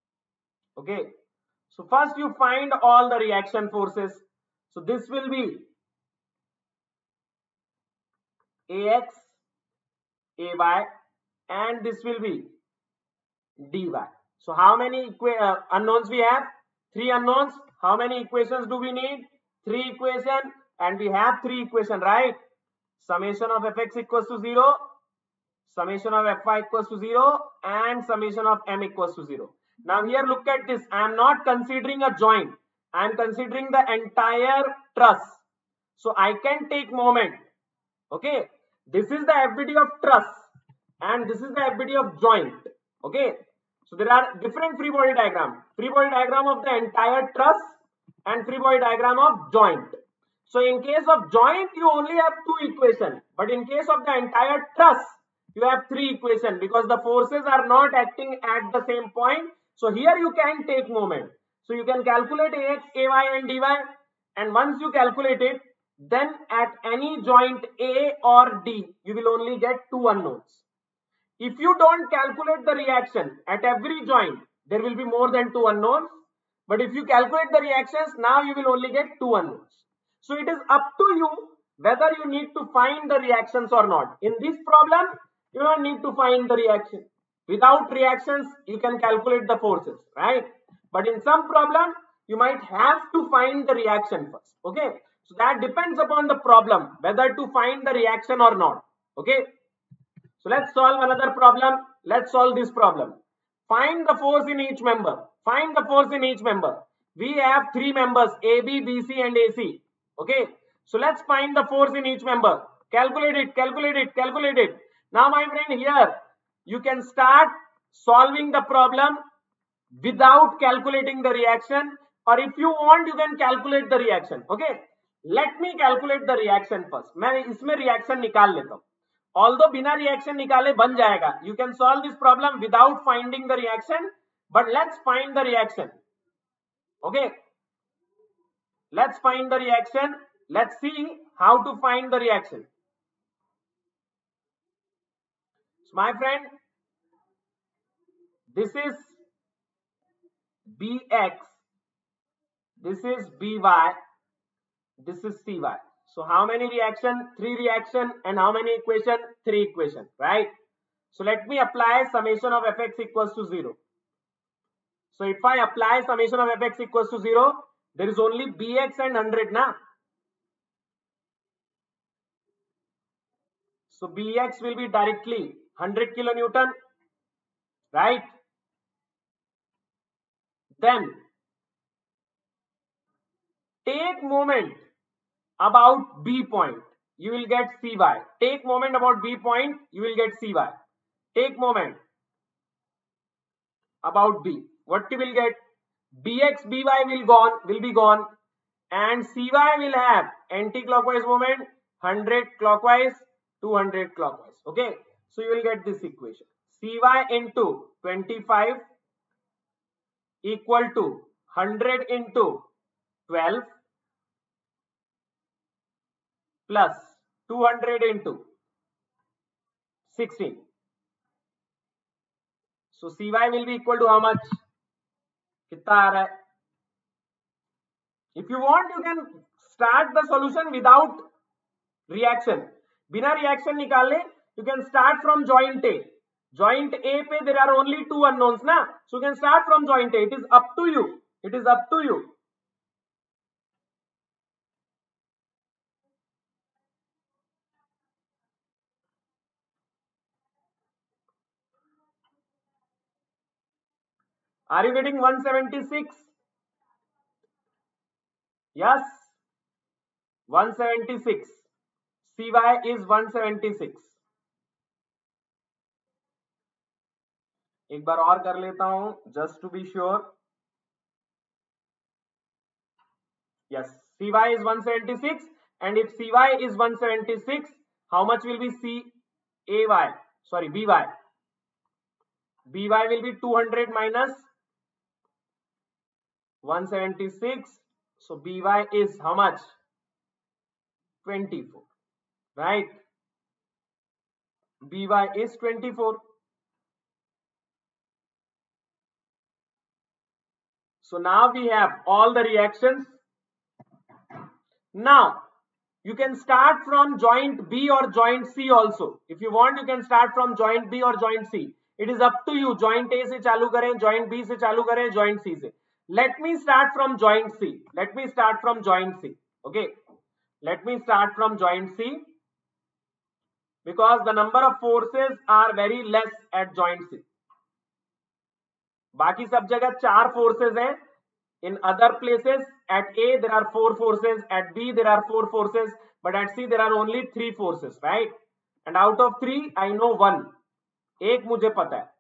Okay. So first, you find all the reaction forces. So this will be ax, ay, and this will be dy. So how many unknowns we have? 3 unknowns. How many equations do we need? 3 equations, and we have 3 equations, right? Summation of fx equals to 0, summation of fy equals to 0, and summation of m equals to 0. Now here look at this. I am not considering a joint. I am considering the entire truss. So I can take moment. Okay. This is the FBD of truss and this is the FBD of joint. Okay. So there are different free body diagram. Free body diagram of the entire truss and free body diagram of joint. So in case of joint, you only have 2 equations. But in case of the entire truss, you have 3 equations because the forces are not acting at the same point. So here you can take moment. So you can calculate ax, ay and dy, and once you calculate it, then at any joint A or D, you will only get 2 unknowns. If you don't calculate the reaction at every joint, there will be more than 2 unknowns. But if you calculate the reactions, now you will only get 2 unknowns. So it is up to you whether you need to find the reactions or not. In this problem, you don't need to find the reaction. Without reactions, you can calculate the forces, right? But in some problem, you might have to find the reaction first. Okay. So that depends upon the problem, whether to find the reaction or not. Okay. So let's solve another problem. Let's solve this problem. Find the force in each member. Find the force in each member. We have 3 members, AB, BC and AC. Okay. So let's find the force in each member. Calculate it, calculate it, calculate it. Now my friend, here you can start solving the problem without calculating the reaction, or if you want you can calculate the reaction. Okay. Let me calculate the reaction first. मैं इसमें reaction निकाल लेता हूँ. Although बिना reaction निकाले बन जाएगा. You can solve this problem without finding the reaction, but let's find the reaction. Okay. Let's find the reaction. Let's see how to find the reaction. So my friend, this is Bx, this is By, this is Cy. So how many reaction? 3 reaction. And how many equation? 3 equation, right? So let me apply summation of fx equals to 0. So if I apply summation of fx equals to 0, there is only Bx and 100 na. So Bx will be directly 100 kilonewton, right? Then take moment about B point, you will get Cy. Take moment about B point, you will get Cy. Take moment about B. What you will get? Bx, By will be gone, and Cy will have anti-clockwise moment, 100 clockwise, 200 clockwise. Okay, so you will get this equation. Cy into 25 equal to 100 into 12 plus 200 into 16. So Cy will be equal to how much? कितना आ रहा है? If you want, you can start the solution without reaction. बिना reaction निकालने, you can start from joint A. Joint A पे there are only 2 unknowns ना, so you can start from joint A. It is up to you. It is up to you. Are you getting 176? Yes, 176. Cy is 176. एक बार और कर लेता हूं, just to be sure. Yes, Cy is 176, and if Cy is 176, how much will be By? Sorry, By. By will be 200 minus 176. So By is how much? 24. Right? By is 24. So now we have all the reactions. Now You can start from joint B or joint C also. If you want, you can start from joint B or joint C. It is up to you. Joint A से चालू करें, joint B से चालू करें, joint C से. Let me start from joint C. Let me start from joint C. Okay. Let me start from joint C because the number of forces are very less at joint C. बाकी सब जगह 4 forces हैं. In other places, at A there are 4 forces, at B there are 4 forces, but at C there are only 3 forces, right? And out of 3, I know 1. एक मुझे पता है.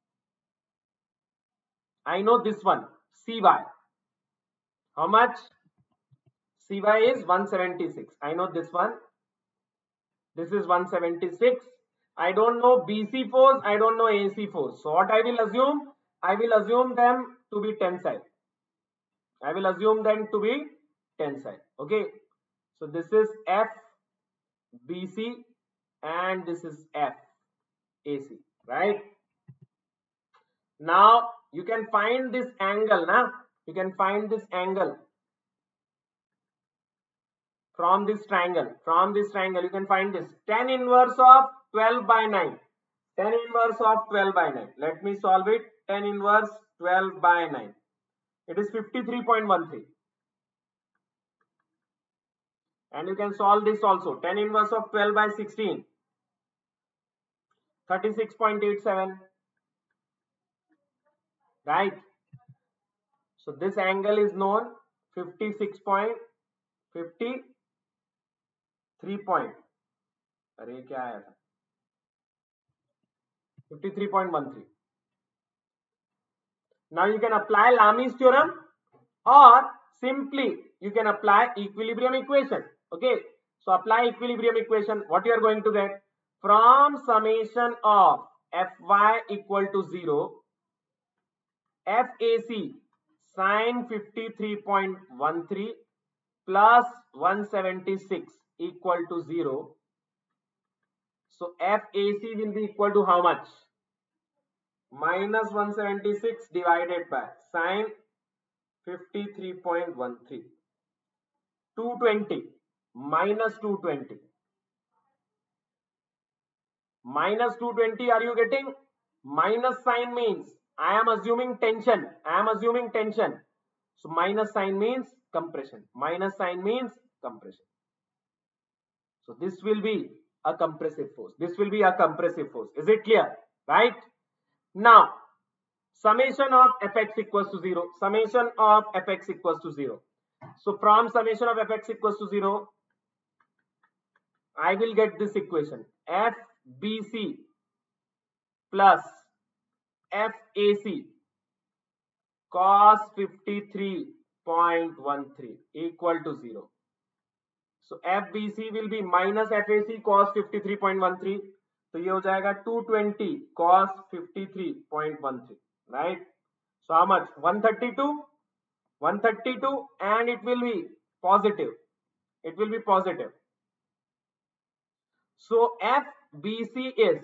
I know this one, CY. How much? CY is 176. I know this one. This is 176. I don't know BC force, I don't know AC force. So what I will assume? I will assume them to be tensile. I will assume them to be tensile. Okay. So this is F BC and this is F AC, right? Now you can find this angle, na? You can find this angle from this triangle. From this triangle, you can find this tan inverse of 12 by 9. Tan inverse of 12 by 9. Let me solve it. Tan inverse 12 by 9. It is 53.13. And you can solve this also. Tan inverse of 12 by 16. 36.87. Right. So this angle is known 56.53 point. अरे क्या आया था? 53.13. Now you can apply Lami's theorem or simply you can apply equilibrium equation. Okay. So apply equilibrium equation. What you are going to get? From summation of Fy equal to 0, FAC sine 53.13 plus 176 equal to 0. So FAC will be equal to how much? Minus 176 divided by sine 53.13. 220 minus 220. Minus 220, are you getting? Minus sign means I am assuming tension. I am assuming tension. So minus sign means compression. Minus sign means compression. So this will be a compressive force. This will be a compressive force. Is it clear? Right? Now, summation of Fx equals to 0. Summation of Fx equals to 0. So from summation of Fx equals to 0, I will get this equation. FBC plus FAC cos 53.13 equal to 0. So FBC will be minus FAC cos 53.13. तो ये हो जाएगा 220 cos 53.13, right? So how much? 132 and it will be positive. It will be positive. So FBC is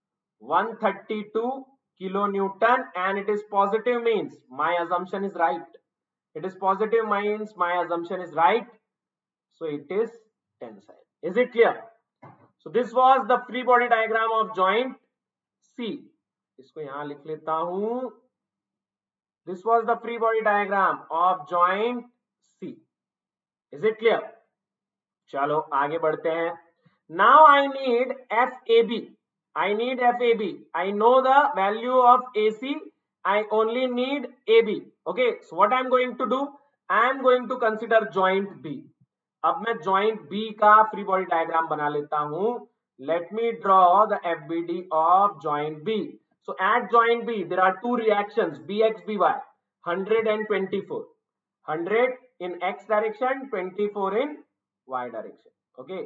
132 kilonewton and it is positive means my assumption is right. It is positive means my assumption is right. So it is tensile. Is it clear? So this was the free body diagram of joint C. इसको यहाँ लिख लेता हूँ. This was the free body diagram of joint C. Is it clear? चलो आगे बढ़ते हैं. Now I need FAB. I need FAB. I know the value of AC. I only need AB. Okay. So what I am going to do? I am going to consider joint B. अब मैं joint B का free body diagram बना लेता हूँ. Let me draw the FBD of joint B. So at joint B there are two reactions BX BY. 100 and 24. 100 in X direction, 24 in Y direction. Okay.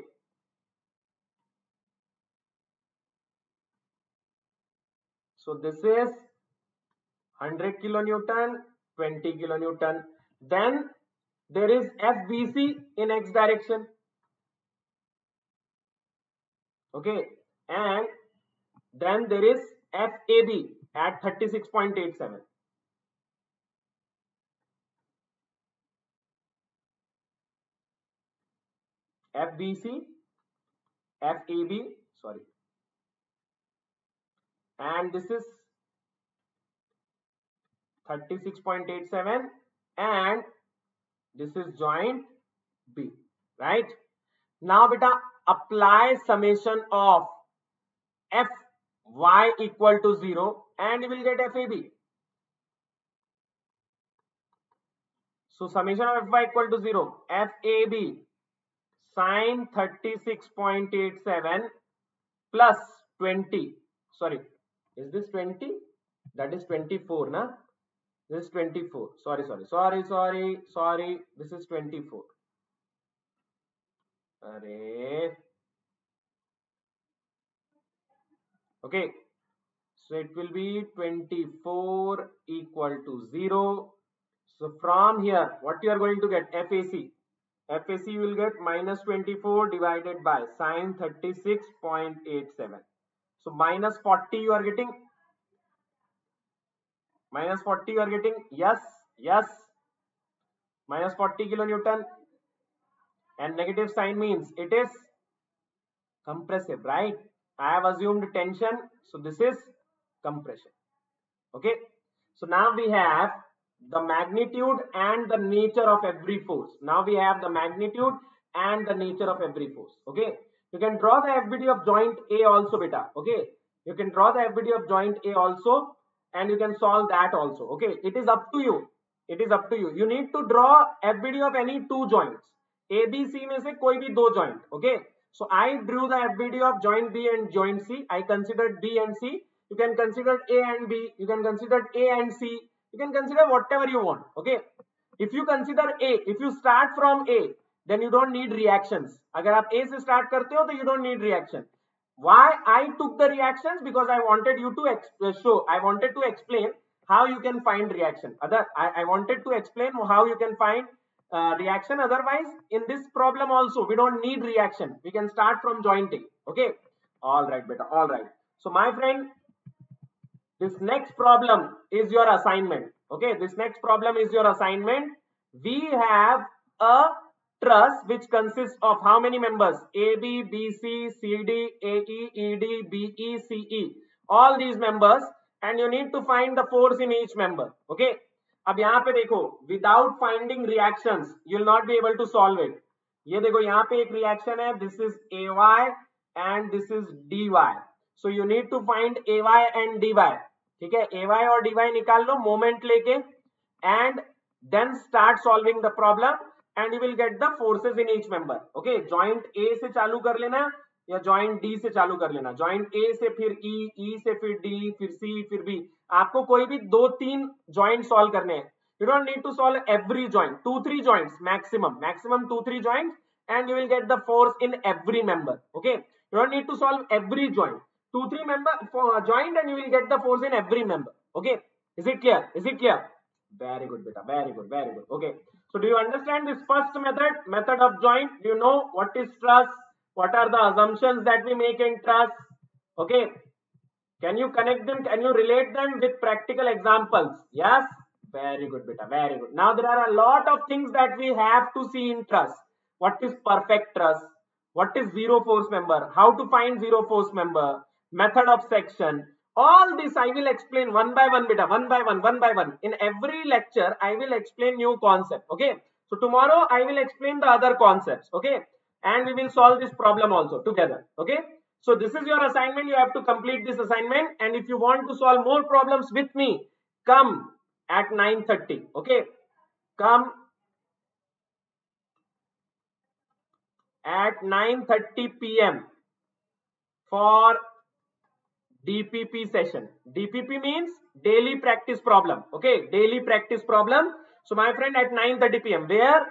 So this is 100 kilonewton, 20 kilonewton. Then there is FBC in X direction. Okay. And then there is FAB at 36.87. FBC, FAB, sorry, and this is 36.87 and this is joint B, right? Now beta apply summation of Fy equal to 0 and you will get FAB. So summation of Fy equal to 0, FAB sine 36.87 plus 20. Sorry, is this 20? That is 24, na? This is 24. Sorry. This is 24. Array. Okay. So it will be 24 equal to 0. So from here, what you are going to get? FAC. FAC you will get minus 24 divided by sine 36.87. So minus 40 you are getting. Minus 40 you are getting. Yes. Minus 40 kilonewton. And negative sign means it is compressive, right? I have assumed tension. So this is compression. Okay. So now we have the magnitude and the nature of every force. Now we have the magnitude and the nature of every force. Okay. You can draw the FBD of joint A also, beta. Okay. You can draw the FBD of joint A also and you can solve that also. Okay. It is up to you. It is up to you. You need to draw FBD of any two joints. A, B, C में से कोई भी दो joint. Okay. So I drew the FBD of joint B and joint C. I considered B and C. You can consider A and B. You can consider A and C. You can consider whatever you want. Okay. If you consider A, if you start from A, then you don't need reactions. अगर आप A से start करते हो तो you don't need reaction. Why I took the reactions? Because I wanted you to show. I wanted to explain how you can find reaction. I wanted to explain how you can find reaction. Otherwise, in this problem also, we don't need reaction. We can start from joint A. Okay. All right, beta. All right. So my friend, this next problem is your assignment. Okay. This next problem is your assignment. We have a truss which consists of how many members? AB, BC, CD, AE, ED, BE, CE. All these members, and you need to find the force in each member. Okay. अब यहाँ पे देखो, without finding reactions, you will not be able to solve it. ये देखो यहाँ पे एक reaction है, this is AY and this is DY. So you need to find AY and DY. ठीक है, AY और DY निकाल लो moment लेके and then start solving the problem and you will get the forces in each member. Okay, joint A से चालू कर लेना या joint D से चालू कर लेना. Joint A से फिर E से फिर D, फिर C, फिर B. आपको कोई भी दो तीन joint solve करने हैं. You don't need to solve every joint. 2-3 joints maximum 2-3 joints and you will get the force in every member. Okay, you don't need to solve every joint. 2-3 member joint and you will get the force in every member. Okay, is it clear? Is it clear? Very good, beta. Very good. Okay. So do you understand this first method of joint? Do you know what is truss? What are the assumptions that we make in truss? Okay. Can you connect them? Can you relate them with practical examples? Yes. Very good, beta. Very good. Now there are a lot of things that we have to see in truss. What is perfect truss? What is zero force member? How to find zero force member? Method of section. All this I will explain one by one, beta. One by one. In every lecture, I will explain new concept. Okay. So tomorrow I will explain the other concepts. Okay. And we will solve this problem also together. Okay. So this is your assignment. You have to complete this assignment. And if you want to solve more problems with me, come at 9:30. Okay. Come at 9:30 p.m. for DPP session. DPP means daily practice problem. Okay, daily practice problem. So my friend, at 9:30 p.m. where?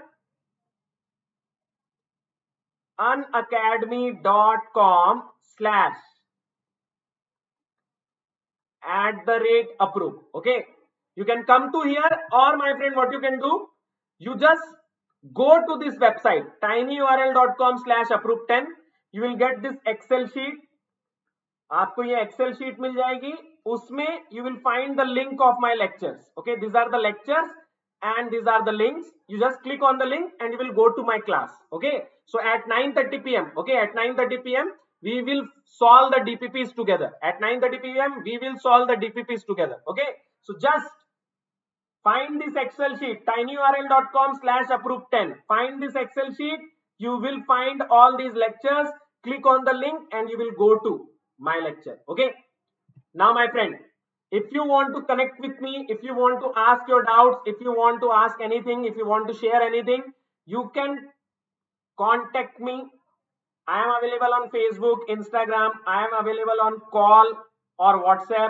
unacademy.com/@approve. Okay, you can come to here, or my friend, what you can do, you just go to this website tinyurl.com/approve10. You will get this Excel sheet. आपको ये Excel sheet मिल जाएगी, उसमें you will find the link of my lectures. Okay, this are the lectures and these are the links. You just click on the link and you will go to my class. Okay, so at 9:30 p.m. okay, at 9:30 p.m. we will solve the DPPs together. At 9:30 p.m. we will solve the DPPs together. Okay, so just find this Excel sheet, tinyurl.com/approved10. Find this Excel sheet. You will find all these lectures. Click on the link and you will go to my lecture. Okay. Now, my friend, if you want to connect with me, if you want to ask your doubts, if you want to ask anything, if you want to share anything, you can contact me. I am available on Facebook, Instagram. I am available on call or WhatsApp.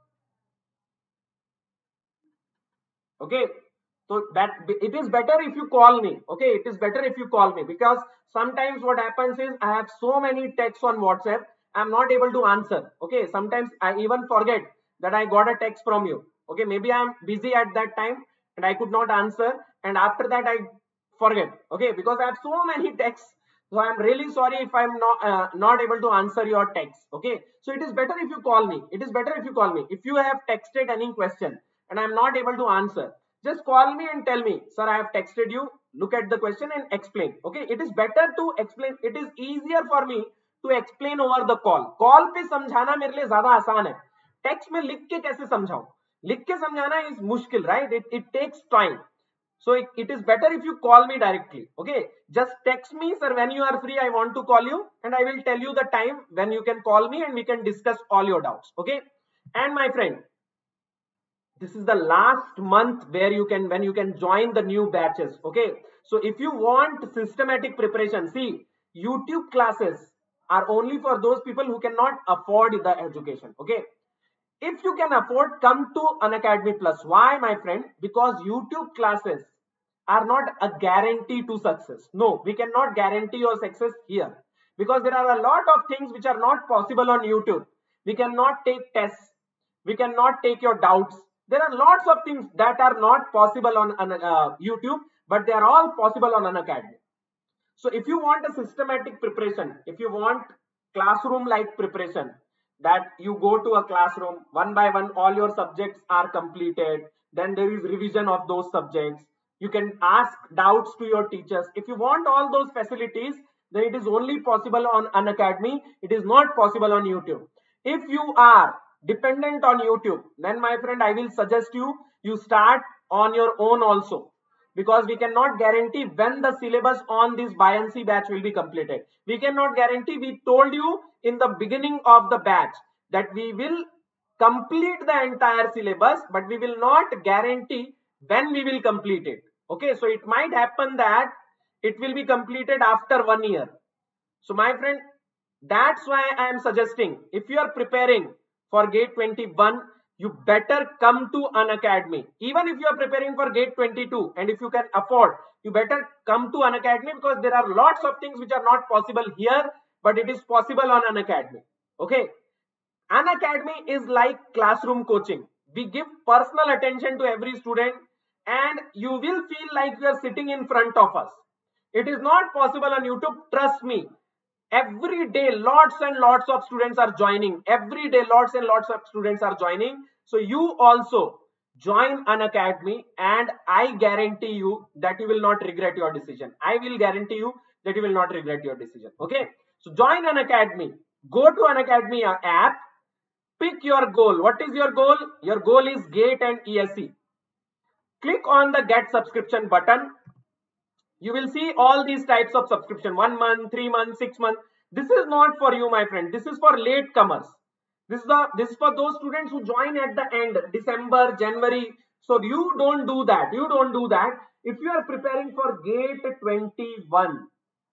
Okay, so that it is better if you call me. Okay, it is better if you call me, because sometimes what happens is I have so many texts on WhatsApp, I'm not able to answer. Okay, sometimes I even forget that I got a text from you. Okay, maybe I'm busy at that time and I could not answer, and after that I forget. Okay, because I have so many texts, so I'm really sorry if I'm not able to answer your text. Okay, so it is better if you call me. It is better if you call me. If you have texted any question and I'm not able to answer, just call me and tell me, sir, I have texted you, look at the question and explain. Okay, it is better to explain. It is easier for me to explain over the call पे समझाना मेरे लिए ज्यादा आसान है. Text में लिख के कैसे समझाऊं? लिख के समझाना इज मुश्किल, right? It takes time. So it is better if you call me directly. Okay, just text me, sir, when you are free, I want to call you, and I will tell you the time when you can call me and we can discuss all your doubts. Okay, and my friend, this is the last month where you can, when you can join the new batches. Okay, so if you want systematic preparation, see, YouTube classes are only for those people who cannot afford the education. Okay, if you can afford, come to Unacademy Plus. Why, my friend? Because YouTube classes are not a guarantee to success. No, we cannot guarantee your success here, because there are a lot of things which are not possible on YouTube. We cannot take tests. We cannot take your doubts. There are lots of things that are not possible on YouTube, but they are all possible on Unacademy. So if you want a systematic preparation, if you want classroom like preparation, that you go to a classroom one by one, all your subjects are completed, then there is revision of those subjects, you can ask doubts to your teachers. If you want all those facilities, then it is only possible on Unacademy. It is not possible on YouTube. If you are dependent on YouTube, then my friend, I will suggest you start on your own also, because we cannot guarantee when the syllabus on this buoyancy batch will be completed. We cannot guarantee. We told you in the beginning of the batch that we will complete the entire syllabus, but we will not guarantee when we will complete it. Okay, so it might happen that it will be completed after 1 year. So my friend, that's why I am suggesting, if you are preparing for GATE 21, you better come to Unacademy. Even if you are preparing for GATE 22, and if you can afford, you better come to Unacademy, because there are lots of things which are not possible here, but it is possible on Unacademy. Okay, Unacademy is like classroom coaching. We give personal attention to every student, and you will feel like you are sitting in front of us. It is not possible on YouTube, trust me. Every day lots and lots of students are joining. Every day lots and lots of students are joining. So you also join Unacademy, and I guarantee you that you will not regret your decision. I will guarantee you that you will not regret your decision. Okay, so join Unacademy. Go to Unacademy app. Pick your goal. What is your goal? Your goal is GATE and ESE. Click on the get subscription button. You will see all these types of subscription: 1 month, 3 months, 6 months. This is not for you, my friend. This is for late comers. This is for those students who join at the end, December, January. So you don't do that. You don't do that. If you are preparing for GATE 21,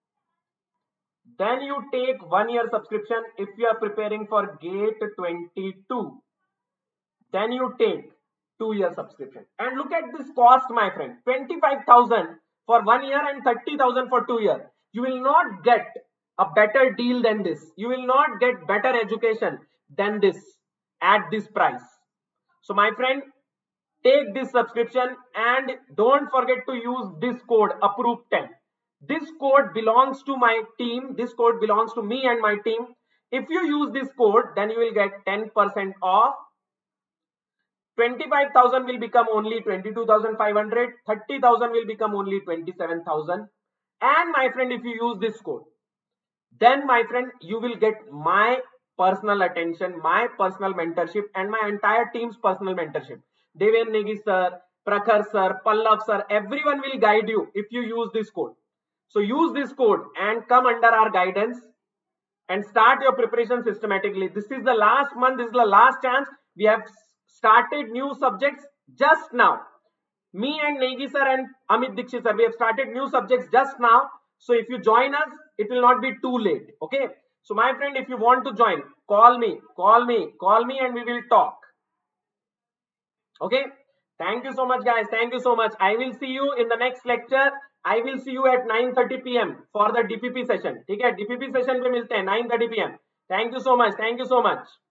then you take 1 year subscription. If you are preparing for GATE 22, then you take 2 year subscription. And look at this cost, my friend. 25,000 for 1 year and 30,000 for 2 years. You will not get a better deal than this. You will not get better education than this at this price. So my friend, take this subscription and don't forget to use this code APPROVED10. This code belongs to my team. This code belongs to me and my team. If you use this code, then you will get 10% off, 25,000 will become only 22,500, 30,000 will become only 27,000. And my friend, if you use this code, then my friend, you will get my personal attention, my personal mentorship, and my entire team's personal mentorship. Deven Negi sir, Prakhar sir, Pallav sir, everyone will guide you if you use this code. So use this code and come under our guidance and start your preparation systematically. This is the last month, this is the last chance. We have started new subjects just now. Me and Negi sir and Amit Dikshit sir, we have started new subjects just now. So if you join us, it will not be too late. Okay. So my friend, if you want to join, call me, and we will talk. Okay. Thank you so much, guys. Thank you so much. I will see you in the next lecture. I will see you at 9:30 p.m. for the DPP session. ठीक है, DPP session पे मिलते हैं 9:30 p.m. Thank you so much. Thank you so much.